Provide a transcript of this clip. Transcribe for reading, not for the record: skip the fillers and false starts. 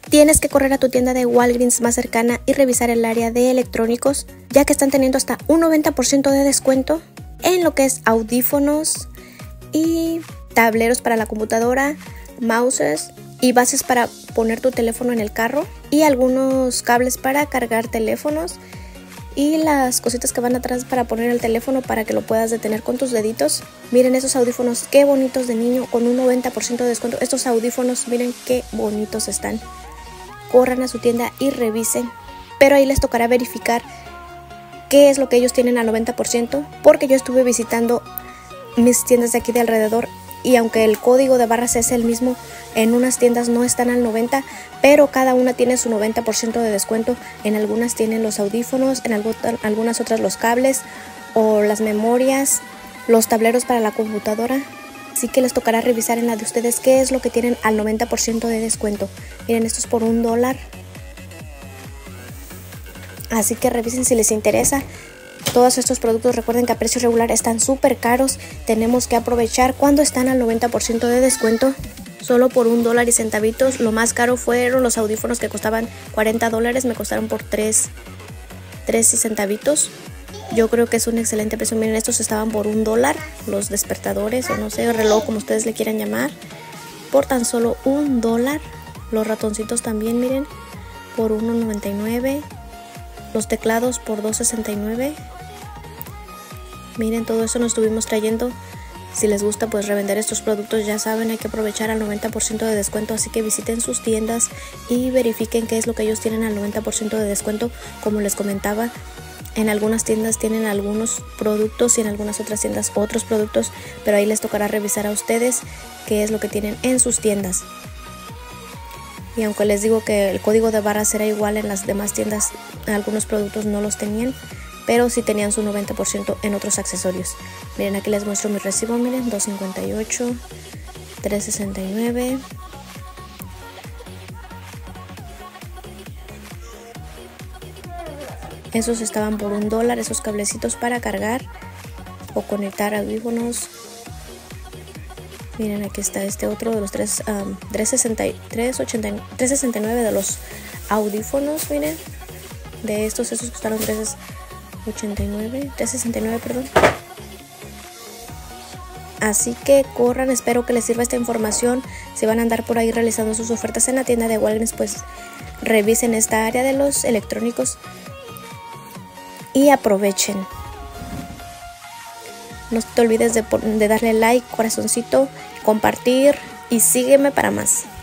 tienes que correr a tu tienda de Walgreens más cercana y revisar el área de electrónicos, ya que están teniendo hasta un 90% de descuento en lo que es audífonos y tableros para la computadora, mouses y bases para poner tu teléfono en el carro y algunos cables para cargar teléfonos y las cositas que van atrás para poner el teléfono para que lo puedas detener con tus deditos. Miren esos audífonos, qué bonitos de niño con un 90% de descuento. Estos audífonos, miren qué bonitos están. Corran a su tienda y revisen, pero ahí les tocará verificar qué es lo que ellos tienen al 90%, porque yo estuve visitando mis tiendas de aquí de alrededor y aunque el código de barras es el mismo, en unas tiendas no están al 90%, pero cada una tiene su 90% de descuento. En algunas tienen los audífonos, en algunas otras los cables o las memorias, los tableros para la computadora. Así que les tocará revisar en la de ustedes qué es lo que tienen al 90% de descuento. Miren, esto es por $1. Así que revisen si les interesa. Todos estos productos, recuerden que a precio regular están súper caros. Tenemos que aprovechar cuando están al 90% de descuento. Solo por $1 y centavitos. Lo más caro fueron los audífonos que costaban $40. Me costaron por 3 y centavitos. Yo creo que es un excelente precio. Miren, estos estaban por $1. Los despertadores o no sé, reloj como ustedes le quieran llamar. Por tan solo $1. Los ratoncitos también, miren, por $1.99. Los teclados por $2.69. Miren, todo eso nos estuvimos trayendo. Si les gusta pues revender estos productos, ya saben, hay que aprovechar al 90% de descuento. Así que visiten sus tiendas y verifiquen qué es lo que ellos tienen al 90% de descuento. Como les comentaba, en algunas tiendas tienen algunos productos y en algunas otras tiendas otros productos, pero ahí les tocará revisar a ustedes qué es lo que tienen en sus tiendas. Y aunque les digo que el código de barras era igual en las demás tiendas, algunos productos no los tenían, pero sí tenían su 90% en otros accesorios. Miren, aquí les muestro mi recibo, miren, $2.58, $3.69. Esos estaban por $1, esos cablecitos para cargar o conectar audífonos. Miren, aquí está este otro de los $3.69 de los audífonos, miren. De estos, esos costaron $3.69, perdón. Así que corran, espero que les sirva esta información. Si van a andar por ahí realizando sus ofertas en la tienda de Walgreens, pues revisen esta área de los electrónicos y aprovechen. No te olvides de darle like, corazoncito, compartir y sígueme para más.